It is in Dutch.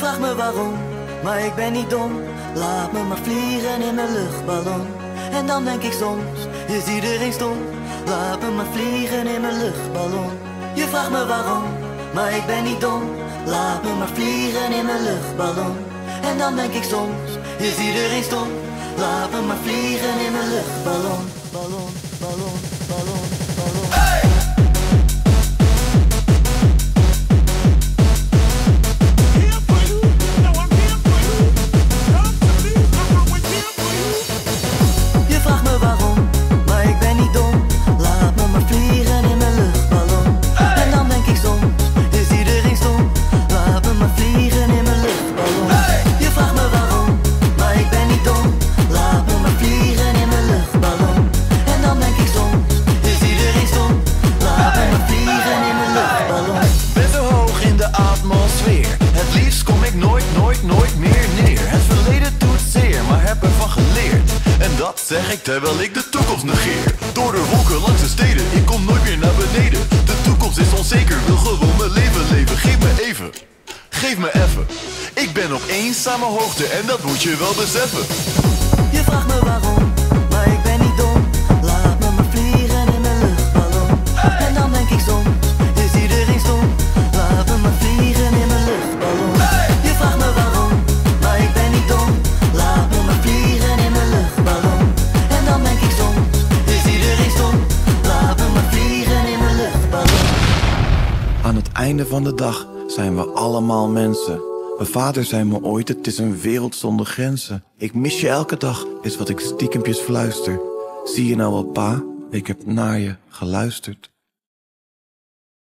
vraagt me waarom, maar ik ben niet dom. Laat me maar vliegen in mijn luchtballon. En dan denk ik soms, is iedereen stom? Laat me maar vliegen in mijn luchtballon. Je vraagt me waarom, maar ik ben niet dom. Laat me maar vliegen in mijn luchtballon. En dan denk ik soms, is iedereen stom? Laat me maar vliegen in mijn luchtballon. Ballon, ballon, ballon, ballon. Hey! Je vraagt me waarom, maar ik ben niet dom. Laat me maar vliegen in mijn luchtballon. Hey! En dan denk ik soms, is iedereen stom? Laat me maar vliegen in mijn luchtballon. Hey! Je vraagt me waarom, maar ik ben niet dom. Laat me maar vliegen in mijn luchtballon. En dan denk ik soms, is iedereen stom? Laat me maar vliegen in mijn luchtballon. Ben zo hoog in de atmosfeer. Het liefst kom ik nooit meer neer. Het verleden doet zeer, maar heb ervan geleerd. En dat zeg ik terwijl ik de toekomst negeer. Door de wolken langs de steden, ik kom nooit meer naar beneden. De toekomst is onzeker, wil gewoon mijn leven leven. Geef me even, geef me even. Ik ben op eenzame hoogte en dat moet je wel beseffen. Je vraagt me waarom, maar ik ben niet dom. Laat me maar vliegen in mijn luchtballon. Hey! En dan denk ik soms, is iedereen stom? Laat me maar vliegen in mijn luchtballon. Hey! Je vraagt me waarom, maar ik ben niet dom. Laat me maar vliegen in mijn luchtballon. En dan denk ik soms, is iedereen stom? Laat me maar vliegen in mijn luchtballon. Aan het einde van de dag zijn we allemaal mensen. Mijn vader zei me ooit, het is een wereld zonder grenzen. Ik mis je elke dag, is wat ik stiekempjes fluister. Zie je nou wel pa, ik heb naar je geluisterd.